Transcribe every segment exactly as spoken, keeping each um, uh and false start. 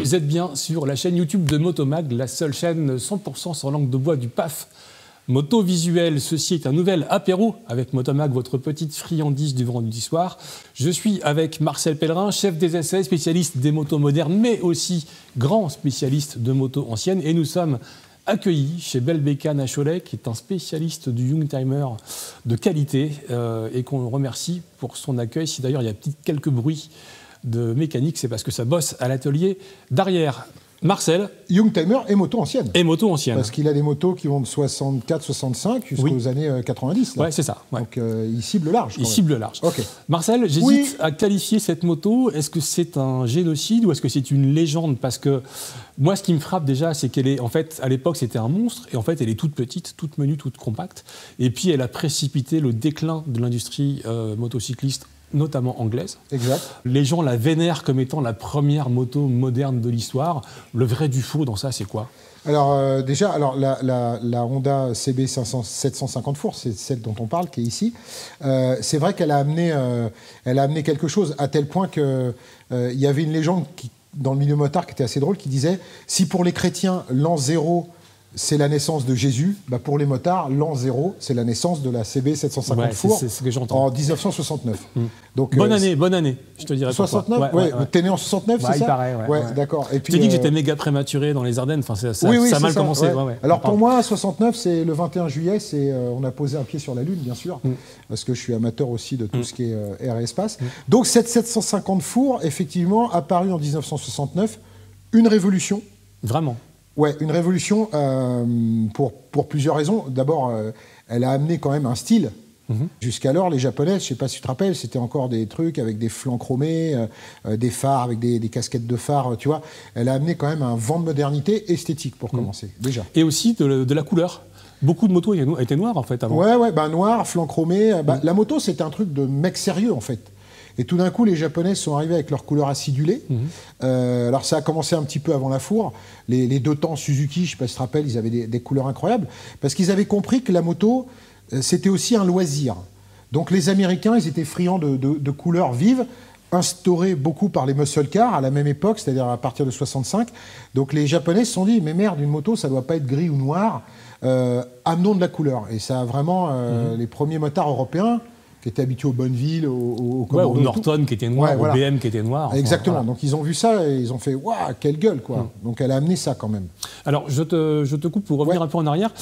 vous êtes bien sur la chaîne YouTube de Motomag, la seule chaîne cent pour cent sans langue de bois du P A F. Moto visuel, ceci est un nouvel apéro avec Motomag, votre petite friandise du vendredi soir. Je suis avec Marcel Pellerin, chef des essais, spécialiste des motos modernes, mais aussi grand spécialiste de motos anciennes. Et nous sommes accueillis chez Belbécane à Cholet, qui est un spécialiste du Youngtimer de qualité euh, et qu'on remercie pour son accueil. Si d'ailleurs il y a quelques bruits de mécanique, c'est parce que ça bosse à l'atelier derrière. Marcel. Youngtimer et moto ancienne. Et moto ancienne. Parce qu'il a des motos qui vont de soixante-quatre soixante-cinq jusqu'aux oui. années quatre-vingt-dix. Oui, c'est ça. Ouais. Donc euh, il cible large. Il cible large. Okay. Marcel, j'hésite oui. à qualifier cette moto. Est-ce que c'est un génocide ou est-ce que c'est une légende? Parce que moi, ce qui me frappe déjà, c'est qu'elle est, en fait, à l'époque, c'était un monstre. Et en fait, elle est toute petite, toute menue, toute compacte. Et puis, elle a précipité le déclin de l'industrie euh, motocycliste, notamment anglaise. Exact. Les gens la vénèrent comme étant la première moto moderne de l'histoire. Le vrai du faux dans ça, c'est quoi? Alors euh, déjà, alors, la, la, la Honda C B sept cent cinquante four, c'est celle dont on parle, qui est ici. Euh, c'est vrai qu'elle a, amené, euh, elle a amené quelque chose, à tel point qu'il euh, y avait une légende qui, dans le milieu motard qui était assez drôle, qui disait « Si pour les chrétiens, l'an zéro, c'est la naissance de Jésus, bah pour les motards, l'an zéro, c'est la naissance de la C B sept cent cinquante ouais, four c'est, c'est ce que j'entends. En dix-neuf cent soixante-neuf. Mmh. Donc, bonne euh, année, bonne année, je te dirais. soixante-neuf, ouais, ouais, ouais. T'es né en soixante-neuf, bah, c'est ça? Il paraît, ouais. ouais, ouais. D'accord. Et puis, je t'ai dit que j'étais méga prématuré dans les Ardennes, enfin, ça, ça, oui, oui, ça a mal ça, commencé. Ouais. Ouais, ouais. Alors pour moi, soixante-neuf, c'est le vingt et un juillet, c'est, euh, on a posé un pied sur la Lune, bien sûr, mmh. parce que je suis amateur aussi de tout mmh. ce qui est euh, air et espace. Mmh. Donc cette sept cent cinquante four, effectivement, apparue en dix-neuf cent soixante-neuf, une révolution. Vraiment? Ouais, une révolution euh, pour, pour plusieurs raisons. D'abord, euh, elle a amené quand même un style. Mm-hmm. Jusqu'alors, les Japonais, je ne sais pas si tu te rappelles, c'était encore des trucs avec des flancs chromés, euh, des phares, avec des, des casquettes de phares, tu vois. Elle a amené quand même un vent de modernité esthétique, pour commencer, mm. déjà. Et aussi de, de la couleur. Beaucoup de motos étaient noires, en fait, avant. Ouais, ouais, bah, noir, flanc chromé. Bah, mm. La moto, c'était un truc de mec sérieux, en fait. Et tout d'un coup, les Japonais sont arrivés avec leurs couleurs acidulées. Mmh. Euh, alors, ça a commencé un petit peu avant la four. Les, les deux temps Suzuki, je ne sais pas si tu te rappelles, ils avaient des, des couleurs incroyables. Parce qu'ils avaient compris que la moto, euh, c'était aussi un loisir. Donc, les Américains, ils étaient friands de, de, de couleurs vives, instaurées beaucoup par les muscle cars à la même époque, c'est-à-dire à partir de soixante-cinq. Donc, les Japonais se sont dit, mais merde, une moto, ça ne doit pas être gris ou noir. Euh, amenons de la couleur. Et ça a vraiment, euh, mmh. les premiers motards européens, qui étaient habitués au Bonneville, au, au, ouais, au Norton qui était noir, ouais, voilà. Au B M qui était noir. Enfin, exactement. Voilà. Donc ils ont vu ça et ils ont fait waouh, quelle gueule quoi. Hum. Donc elle a amené ça quand même. Alors je te, je te coupe pour revenir ouais. un peu en arrière.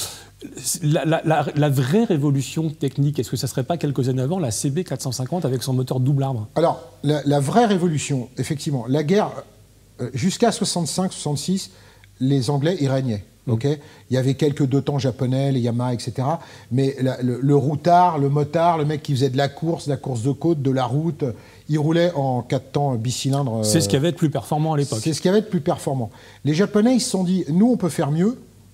La, la, la, la vraie révolution technique, est-ce que ça ne serait pas quelques années avant la C B quatre cent cinquante avec son moteur double arbre? Alors la, la vraie révolution, effectivement, la guerre euh, jusqu'à soixante-cinq soixante-six, les Anglais y régnaient. Okay. Il y avait quelques deux temps japonais, les Yamaha, et cetera. Mais la, le, le routard, le motard, le mec qui faisait de la course, de la course de côte, de la route, il roulait en quatre temps bicylindres. C'est euh, ce qui avait de plus performant à l'époque. C'est ce qui avait de plus performant. Les Japonais, ils se sont dit, nous, on peut faire mieux.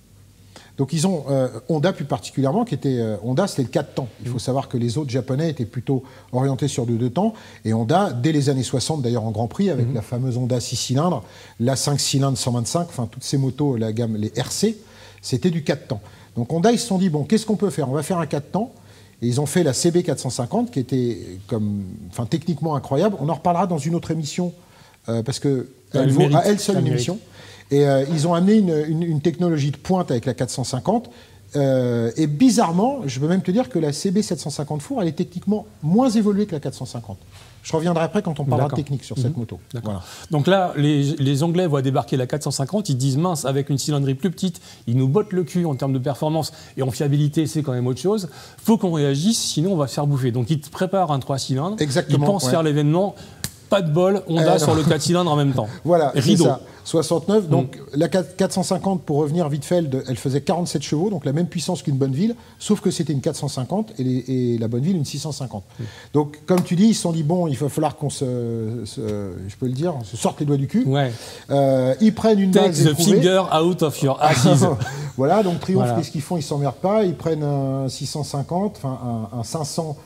Donc ils ont euh, Honda plus particulièrement, qui était euh, Honda, c'était le quatre temps. Il faut mmh. savoir que les autres Japonais étaient plutôt orientés sur le deux temps. Et Honda, dès les années soixante, d'ailleurs en Grand Prix, avec mmh. la fameuse Honda six cylindres, la cinq cylindres cent vingt-cinq, enfin toutes ces motos, la gamme, les R C, c'était du quatre temps. Donc Honda, ils se sont dit, bon, qu'est-ce qu'on peut faire? On va faire un quatre temps. Et ils ont fait la C B quatre cent cinquante, qui était comme, enfin, techniquement incroyable. On en reparlera dans une autre émission, euh, parce qu'elle vaut mérite, à elle seule une émission. Et euh, ils ont amené une, une, une technologie de pointe avec la quatre cent cinquante. Euh, et bizarrement, je peux même te dire que la C B sept cent cinquante four, elle est techniquement moins évoluée que la quatre cent cinquante. Je reviendrai après quand on parlera de technique sur mmh. cette moto. Voilà. Donc là, les, les Anglais voient débarquer la quatre cent cinquante, ils disent mince, avec une cylindrée plus petite, ils nous bottent le cul en termes de performance et en fiabilité, c'est quand même autre chose. Il faut qu'on réagisse, sinon on va se faire bouffer. Donc ils te préparent un trois cylindres, exactement, ils pensent ouais. faire l'événement. Pas de bol, Honda euh, sur le quatre cylindres en même temps. Voilà, rideau. Ça. soixante-neuf, donc mmh. la quatre cent cinquante, pour revenir vite fait, elle faisait quarante-sept chevaux, donc la même puissance qu'une Bonneville, sauf que c'était une quatre cent cinquante et, les, et la Bonneville une six cent cinquante. Mmh. Donc, comme tu dis, ils se sont dit, bon, il va falloir qu'on se, se, je peux le dire, se sorte les doigts du cul. Ouais. Euh, ils prennent une Take base the éprouvée. finger out of your asses. Voilà, donc Triumph, voilà. Qu'est-ce qu'ils font? Ils ne s'emmerdent pas, ils prennent un six cent cinquante, enfin un, un cinq cents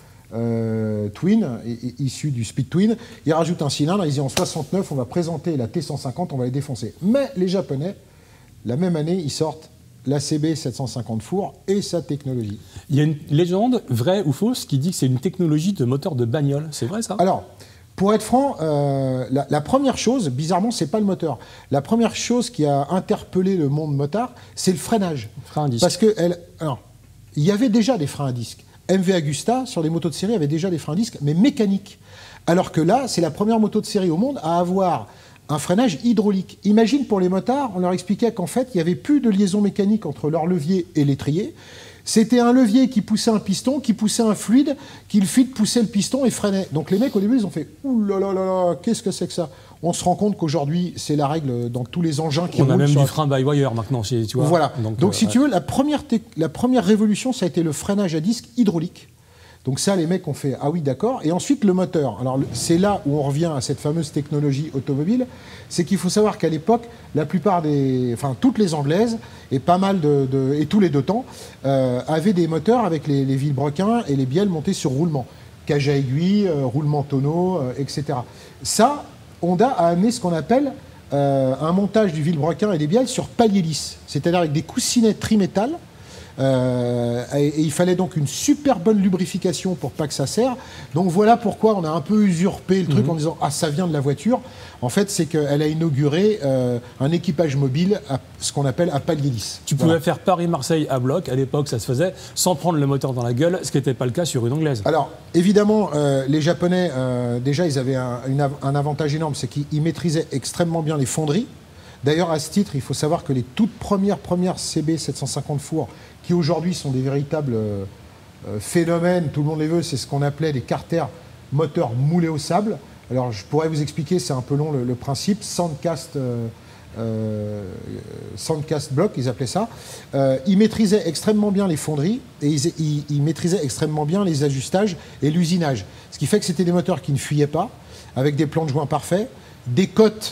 Euh, Twin, issu du Speed Twin. Ils rajoutent un cylindre, ils disent en soixante-neuf, on va présenter la T cent cinquante, on va les défoncer. Mais les Japonais, la même année, ils sortent la C B sept cent cinquante four et sa technologie. Il y a une légende, vraie ou fausse, qui dit que c'est une technologie de moteur de bagnole. C'est vrai ça? Alors, Pour être franc, euh, la, la première chose, bizarrement, c'est pas le moteur. La première chose qui a interpellé le monde motard, c'est le freinage. Frein à disque. Parce que elle, alors, il y avait déjà des freins à disque. M V Agusta, sur les motos de série, avait déjà des freins à disque, mais mécaniques. Alors que là, c'est la première moto de série au monde à avoir un freinage hydraulique. Imagine pour les motards, on leur expliquait qu'en fait, il n'y avait plus de liaison mécanique entre leur levier et l'étrier. C'était un levier qui poussait un piston, qui poussait un fluide, qui le fluide poussait le piston et freinait. Donc les mecs, au début, ils ont fait « Ouh là là là là, qu'est-ce que c'est que ça ?» On se rend compte qu'aujourd'hui, c'est la règle dans tous les engins qui On roulent. a même sur du la... frein by-wire maintenant. Tu vois. Voilà. Donc, Donc euh, si ouais. tu veux, la première, la première révolution, ça a été le freinage à disque hydraulique. Donc ça, les mecs ont fait « Ah oui, d'accord ». Et ensuite, le moteur. Alors c'est là où on revient à cette fameuse technologie automobile. C'est qu'il faut savoir qu'à l'époque, la plupart des... Enfin, toutes les Anglaises, et pas mal de... de et tous les deux temps, euh, avaient des moteurs avec les, les vilebrequins et les bielles montées sur roulement. Cage à aiguille, euh, roulement tonneau, euh, et cetera. Ça, Honda a amené ce qu'on appelle euh, un montage du vilebrequin et des bielles sur palier lisse. C'est-à-dire avec des coussinets trimétal. Euh, et, et il fallait donc une super bonne lubrification pour pas que ça serre. Donc voilà pourquoi on a un peu usurpé le truc mmh. en disant « Ah, ça vient de la voiture ». En fait, c'est qu'elle a inauguré euh, un équipage mobile, à ce qu'on appelle à palier lisse. Tu voilà. pouvais faire Paris-Marseille à bloc, à l'époque ça se faisait, sans prendre le moteur dans la gueule, ce qui n'était pas le cas sur une anglaise. Alors, évidemment, euh, les Japonais, euh, déjà, ils avaient un, une, un avantage énorme, c'est qu'ils maîtrisaient extrêmement bien les fonderies. D'ailleurs, à ce titre, il faut savoir que les toutes premières, premières C B sept cent cinquante fours, qui aujourd'hui sont des véritables euh, phénomènes, tout le monde les veut, c'est ce qu'on appelait des carters moteurs moulés au sable. Alors, je pourrais vous expliquer, c'est un peu long le, le principe, Sandcast, euh, euh, Sandcast block, ils appelaient ça. Euh, ils maîtrisaient extrêmement bien les fonderies et ils, ils, ils maîtrisaient extrêmement bien les ajustages et l'usinage. Ce qui fait que c'était des moteurs qui ne fuyaient pas, avec des plans de joint parfaits, des cotes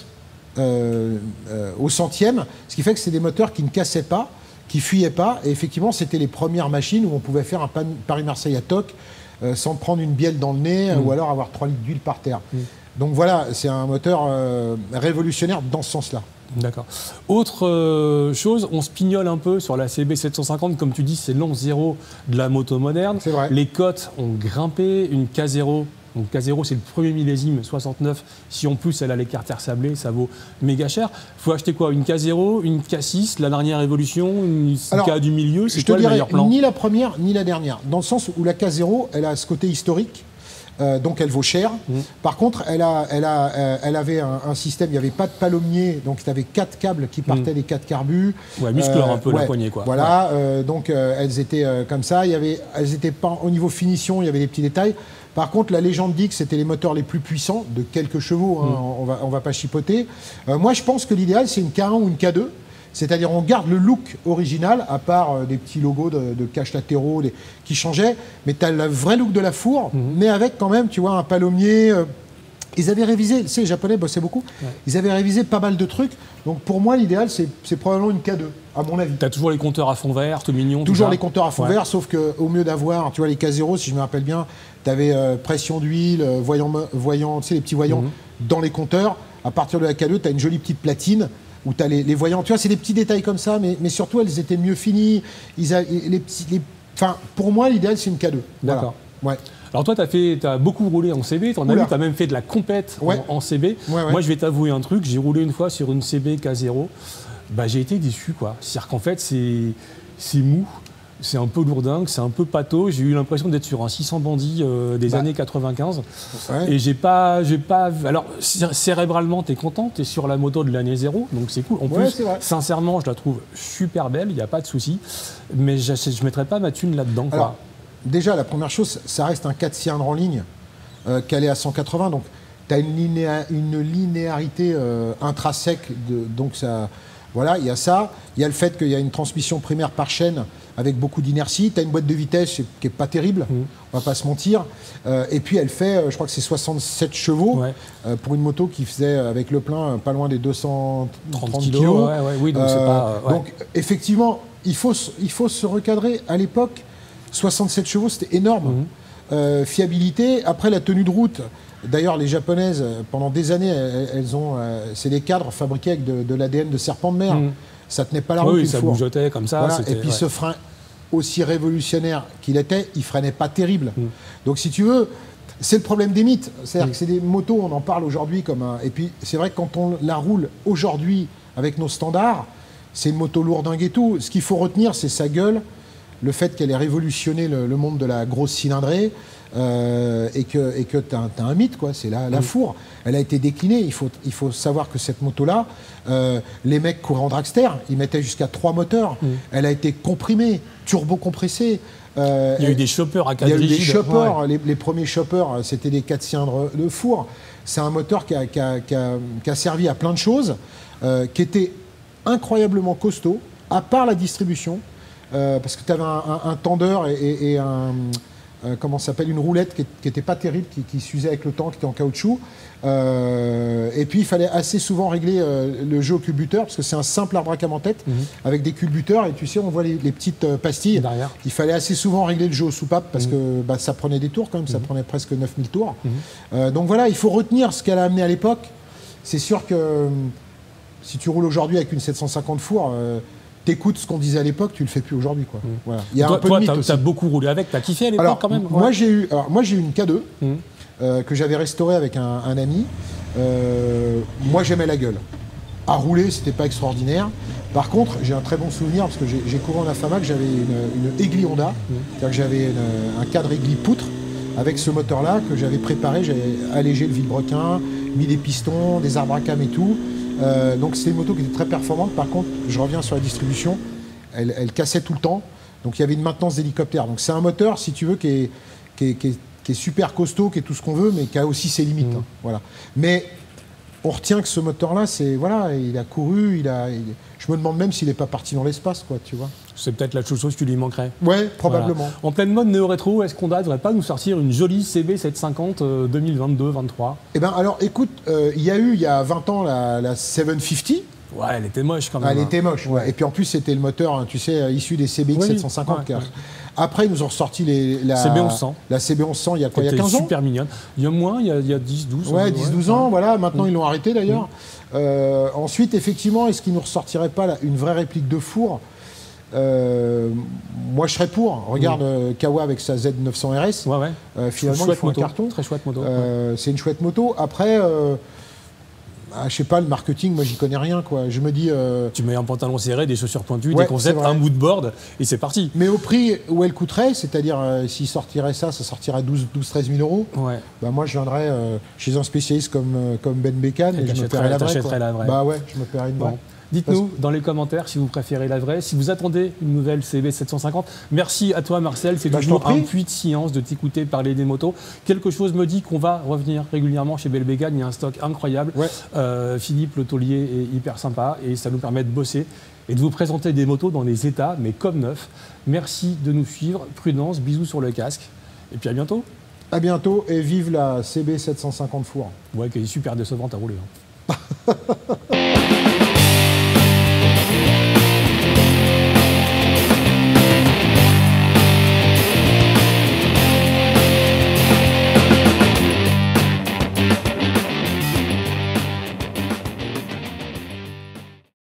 euh, euh, au centième, ce qui fait que c'est des moteurs qui ne cassaient pas, qui fuyaient pas, et effectivement, c'était les premières machines où on pouvait faire un Paris-Marseille à toc, Euh, sans prendre une bielle dans le nez mmh. ou alors avoir trois litres d'huile par terre. Mmh. Donc voilà, c'est un moteur euh, révolutionnaire dans ce sens-là. D'accord. Autre euh, chose, on se pignole un peu sur la C B sept cent cinquante, comme tu dis, c'est l'an zéro de la moto moderne. C'est vrai. Les cotes ont grimpé, une K zéro. Donc K zéro, c'est le premier millésime, soixante-neuf. Si en plus elle a les carters sablés, ça vaut méga cher. Il faut acheter quoi? Une K zéro, une K six, la dernière évolution, une Alors, K du milieu? C'est quoi le meilleur plan? Ni la première, ni la dernière. Dans le sens où la K zéro, elle a ce côté historique. Euh, donc elle vaut cher. Mmh. Par contre, elle, a, elle, a, euh, elle avait un, un système, il n'y avait pas de palomnier, donc tu avais quatre câbles qui partaient mmh. des quatre carbus. Ouais, muscleur euh, un peu ouais, la poignée, quoi. Voilà, ouais. euh, donc euh, elles étaient euh, comme ça. Il y avait, elles étaient pas au niveau finition, il y avait des petits détails. Par contre, la légende dit que c'était les moteurs les plus puissants, de quelques chevaux, hein, mmh. on va, on va pas chipoter. Euh, moi, je pense que l'idéal, c'est une K un ou une K deux. C'est-à-dire on garde le look original, à part euh, des petits logos de, de caches latéraux des, qui changeaient, mais tu as le vrai look de la four, mmh. mais avec quand même, tu vois, un palomnier. Euh, ils avaient révisé, tu sais, les Japonais bossaient beaucoup, ouais. ils avaient révisé pas mal de trucs. Donc pour moi, l'idéal, c'est probablement une K deux, à mon avis. Tu as toujours les compteurs à fond vert, tout mignon, Toujours tout les compteurs à fond ouais. vert, sauf qu'au mieux d'avoir, tu vois, les K zéro, si je me rappelle bien, tu avais euh, pression d'huile, euh, voyant, voyant, tu sais, les petits voyants mmh. dans les compteurs. À partir de la K deux, tu as une jolie petite platine où tu as les, les voyants. Tu vois, c'est des petits détails comme ça, mais, mais surtout, elles étaient mieux finies. Ils a, les petits, les... Enfin, pour moi, l'idéal, c'est une K deux. D'accord. Voilà. Ouais. Alors toi, tu as beaucoup roulé en C B, tu as, as même fait de la compète ouais. en, en C B. Ouais, ouais. Moi, je vais t'avouer un truc, j'ai roulé une fois sur une C B K zéro. Bah, j'ai été déçu, quoi. C'est-à-dire qu'en fait, c'est mou. C'est un peu lourdingue, c'est un peu pâteau. J'ai eu l'impression d'être sur un six cents bandits euh, des bah. années quatre-vingt-quinze. Ouais. Et j'ai pas, j'ai pas. Alors cérébralement, t'es content, t'es sur la moto de l'année zéro, donc c'est cool. En ouais, plus, sincèrement, je la trouve super belle, il n'y a pas de souci. Mais je ne mettrais pas ma thune là-dedans. Alors, déjà, la première chose, ça reste un quatre cylindres en ligne, euh, calé à cent quatre-vingts, donc tu as une, linéa, une linéarité euh, intrinsèque, de, donc ça. Voilà, il y a ça. Il y a le fait qu'il y a une transmission primaire par chaîne avec beaucoup d'inertie. Tu as une boîte de vitesse qui n'est pas terrible, mmh. on va pas se mentir. Euh, et puis elle fait, je crois que c'est soixante-sept chevaux ouais. euh, pour une moto qui faisait avec le plein pas loin des deux cent trente kilos. Ouais, ouais, oui, donc, euh, pas, ouais. donc effectivement, il faut, il faut se recadrer. À l'époque, soixante-sept chevaux, c'était énorme. Mmh. Euh, fiabilité, après la tenue de route. D'ailleurs, les Japonaises, pendant des années, elles, elles ont, euh, c'est des cadres fabriqués avec de, de l'A D N de serpent de mer. Mmh. Ça tenait pas la route. Oui, ça four. bougeotait comme ça. Voilà. Et puis ouais. ce frein, aussi révolutionnaire qu'il était, il freinait pas terrible. Mmh. Donc, si tu veux, C'est le problème des mythes. C'est-à-dire oui. que c'est des motos, on en parle aujourd'hui comme un... Et puis, c'est vrai que quand on la roule aujourd'hui avec nos standards, c'est une moto lourdingue et tout. Ce qu'il faut retenir, c'est sa gueule, le fait qu'elle ait révolutionné le, le monde de la grosse cylindrée, euh, et que et que t'as un mythe, quoi. C'est la, la fourre. Elle a été déclinée. Il faut, il faut savoir que cette moto-là, euh, les mecs couraient en dragster, ils mettaient jusqu'à trois moteurs. Mmh. Elle a été comprimée, turbo-compressée. Euh, il y a eu des choppers à quatre rigides. Il y a eu rigides. des choppers. Ouais. Les, les premiers choppers, c'était des quatre cylindres de four. C'est un moteur qui a, qui, a, qui, a, qui a servi à plein de choses, euh, qui était incroyablement costaud, à part la distribution, euh, parce que tu avais un, un, un tendeur et, et, et un, euh, comment ça s'appelle, une roulette qui n'était pas terrible, qui, qui s'usait avec le temps, qui était en caoutchouc. Euh, et puis il fallait assez souvent régler euh, le jeu au culbuteur, parce que c'est un simple arbre à cam en tête, mmh. avec des culbuteurs, et tu sais, on voit les, les petites euh, pastilles. Derrière. Il fallait assez souvent régler le jeu aux soupapes, parce mmh. que bah, ça prenait des tours quand même, mmh. ça prenait presque neuf mille tours. Mmh. Euh, donc voilà, il faut retenir ce qu'elle a amené à l'époque. C'est sûr que si tu roules aujourd'hui avec une sept cent cinquante four, euh, t'écoutes ce qu'on disait à l'époque, tu le fais plus aujourd'hui, quoi. Mmh. Voilà. Il y a toi, un peu toi, de mythe aussi. Tu as beaucoup roulé avec, tu as kiffé à l'époque quand même. Ouais. Moi, j'ai eu, alors, moi, j'ai eu une K deux mmh. euh, que j'avais restaurée avec un, un ami. Euh, moi, j'aimais la gueule. À rouler, c'était pas extraordinaire. Par contre, j'ai un très bon souvenir parce que j'ai couru en Afamac, j'avais une, une Egli Honda, mmh. c'est-à-dire que j'avais un cadre Egli poutre avec ce moteur-là que j'avais préparé. J'avais allégé le vilebrequin, mis des pistons, des arbres à cam et tout. Euh, donc c'était une moto qui était très performante. Par contre, je reviens sur la distribution, elle, elle cassait tout le temps. Donc il y avait une maintenance d'hélicoptère. Donc c'est un moteur, si tu veux, qui est, qui est, qui est, qui est super costaud, qui est tout ce qu'on veut, mais qui a aussi ses limites. Mmh. Hein, voilà. Mais on retient que ce moteur-là, c'est voilà, il a couru, il a. Il, je me demande même s'il n'est pas parti dans l'espace, quoi, tu vois. C'est peut-être la chose qui lui manquerait. Ouais, probablement. Voilà. En pleine mode néo-rétro, est-ce qu'on ne devrait pas nous sortir une jolie C B sept cent cinquante euh, deux mille vingt-deux vingt-trois? Eh bien, alors, écoute, euh, il y a eu, il y a vingt ans, la, la sept cent cinquante. Ouais, elle était moche quand même. Ah, elle était moche, ouais. Et puis en plus, c'était le moteur, tu sais, issu des C B X oui, sept cent cinquante. Ouais, ouais. Après, ils nous ont ressorti les, la C B onze cent. La C B onze cent, il y a quoi? Il y a quinze ans? Super mignonne. Il y a moins, il y a, il y a dix douze. Ouais, dix douze ouais. ans, voilà. Maintenant, mmh. ils l'ont arrêté d'ailleurs. Mmh. Euh, ensuite, effectivement, est-ce qu'ils ne nous ressortiraient pas là, une vraie réplique de four? euh, Moi, je serais pour. Regarde mmh. euh, Kawa avec sa Z neuf cents R S. Ouais, ouais. Euh, finalement, il faut un carton. Très chouette moto. Euh, ouais. C'est une chouette moto. Après. Euh, Ah, je sais pas, le marketing, moi j'y connais rien, quoi. Je me dis. Euh... Tu mets un pantalon serré, des chaussures pointues, ouais, des concepts, un moodboard, et c'est parti. Mais au prix où elle coûterait, c'est-à-dire euh, s'il sortirait ça, ça sortirait à douze treize mille euros. Ouais. Bah, moi je viendrais euh, chez un spécialiste comme, euh, comme Ben Bécane et, et je me paierais la vraie. la vraie. Bah ouais, je me paierais une vraie. Bon. Dites-nous dans les commentaires si vous préférez la vraie, si vous attendez une nouvelle C B sept cent cinquante. Merci à toi Marcel, c'est bah, toujours un puits de science de t'écouter parler des motos. Quelque chose me dit qu'on va revenir régulièrement chez Ben Bécane, il y a un stock incroyable. Ouais. Euh, Philippe le taulier est hyper sympa et ça nous permet de bosser et de vous présenter des motos dans les états, mais comme neuf. Merci de nous suivre, prudence, bisous sur le casque et puis à bientôt. À bientôt et vive la C B sept cent cinquante four. Ouais, qui est super décevante à rouler. Hein.